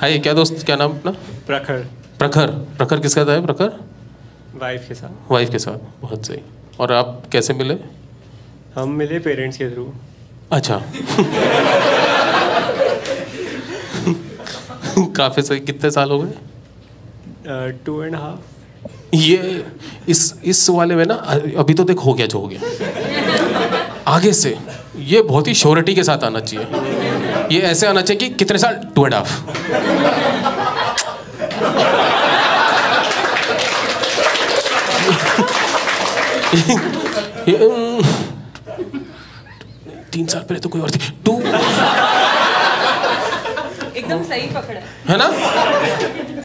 हाय, क्या दोस्त, क्या नाम अपना? प्रखर। प्रखर। प्रखर किसका था? प्रखर वाइफ के साथ। वाइफ के साथ, बहुत सही। और आप कैसे मिले? हम मिले पेरेंट्स के थ्रू। अच्छा। काफी सही। कितने साल हो गए? 2.5। ये इस वाले में ना, अभी तो देख हो गया जो हो गया, आगे से ये बहुत ही श्योरिटी के साथ आना चाहिए। ये ऐसे आना चाहिए कि कितने साल? 2.5। ये 3 साल पहले तो कोई और थी। 2 एकदम सही पकड़ा है ना?